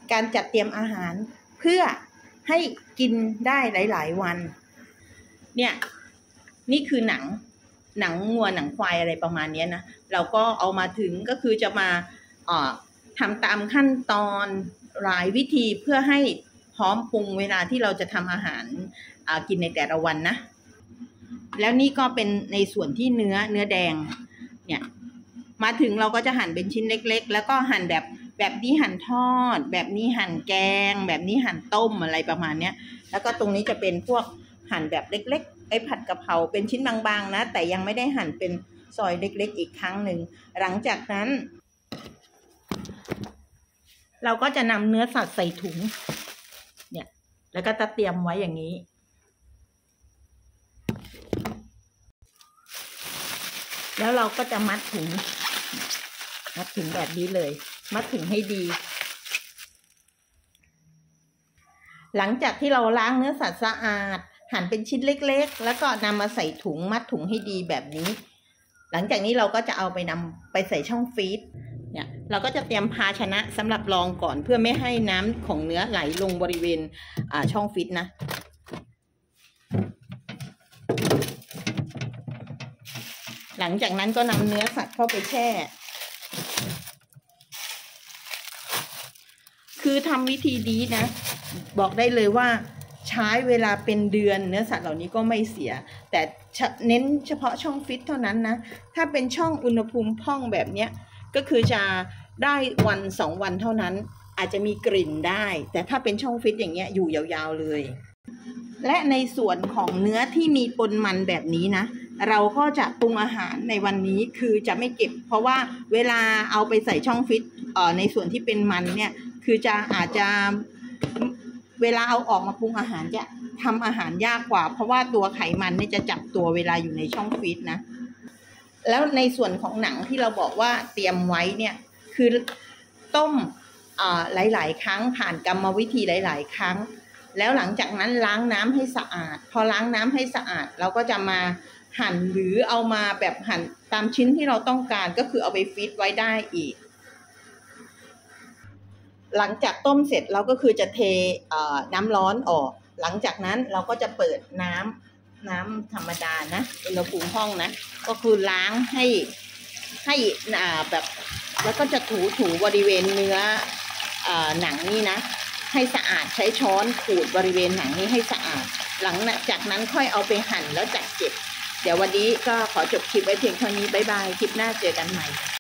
การจัดเตรียมอาหารเพื่อให้กินได้หลายๆวันเนี่ยนี่คือหนังงัวหนังควายอะไรประมาณนี้นะเราก็เอามาถึงก็คือจะมาทำตามขั้นตอนหลายวิธีเพื่อให้พร้อมปรุงเวลาที่เราจะทำอาหารกินในแต่ละวันนะแล้วนี่ก็เป็นในส่วนที่เนื้อแดงเนี่ยมาถึงเราก็จะหั่นเป็นชิ้นเล็กๆแล้วก็หั่นแบบนี้หั่นทอดแบบนี้หั่นแกงแบบนี้หั่นต้มอะไรประมาณนี้แล้วก็ตรงนี้จะเป็นพวกหั่นแบบเล็กๆไอ้ผัดกะเพราเป็นชิ้นบางๆนะแต่ยังไม่ได้หั่นเป็นซอยเล็กๆอีกครั้งหนึ่งหลังจากนั้นเราก็จะนำเนื้อสัตว์ใส่ถุงเนี่ยแล้วก็จะเตรียมไว้อย่างนี้แล้วเราก็จะมัดถุงแบบนี้เลยมัดถุงให้ดีหลังจากที่เราล้างเนื้อสัตว์สะอาดหั่นเป็นชิ้นเล็กๆแล้วก็นำมาใส่ถุงมัดถุงให้ดีแบบนี้หลังจากนี้เราก็จะเอาไปนำไปใส่ช่องฟรีซเนี่ยเราก็จะเตรียมภาชนะสำหรับรองก่อนเพื่อไม่ให้น้ำของเนื้อไหลลงบริเวณช่องฟรีซนะหลังจากนั้นก็นำเนื้อสัตว์เข้าไปแช่คือทำวิธีนี้นะบอกได้เลยว่าใช้เวลาเป็นเดือนเนื้อสัตว์เหล่านี้ก็ไม่เสียแต่เน้นเฉพาะช่องฟรีซเท่านั้นนะถ้าเป็นช่องอุณหภูมิห้องแบบเนี้ยก็คือจะได้วัน2 วันเท่านั้นอาจจะมีกลิ่นได้แต่ถ้าเป็นช่องฟรีซอย่างเงี้ยอยู่ยาวๆเลยและในส่วนของเนื้อที่มีปนมันแบบนี้นะเราก็จะปรุงอาหารในวันนี้คือจะไม่เก็บเพราะว่าเวลาเอาไปใส่ช่องฟรีซในส่วนที่เป็นมันเนี่ยคืออาจจะเวลาเอาออกมาปรุงอาหารจะทำอาหารยากกว่าเพราะว่าตัวไขมันเนี่ยจะจับตัวเวลาอยู่ในช่องฟรีซนะแล้วในส่วนของหนังที่เราบอกว่าเตรียมไว้เนี่ยคือต้มหลายๆครั้งผ่านกรรมวิธีหลายๆครั้งแล้วหลังจากนั้นล้างน้ำให้สะอาดพอล้างน้ำให้สะอาดเราก็จะมาหั่นหรือเอามาแบบหั่นตามชิ้นที่เราต้องการก็คือเอาไปฟรีซไว้ได้อีกหลังจากต้มเสร็จเราก็คือจะเทน้ำร้อนออกหลังจากนั้นเราก็จะเปิดน้ำธรรมดานะอุณหภูมิห้องนะก็คือล้างให้แบบแล้วก็จะถูบริเวณเนื้อหนังนี่นะให้สะอาดใช้ช้อนขูดบริเวณหนังนี้ให้สะอาดหลังจากนั้นค่อยเอาไปหั่นแล้วจัดเก็บเดี๋ยววันนี้ก็ขอจบคลิปไว้เพียงเท่านี้บ๊ายบายคลิปหน้าเจอกันใหม่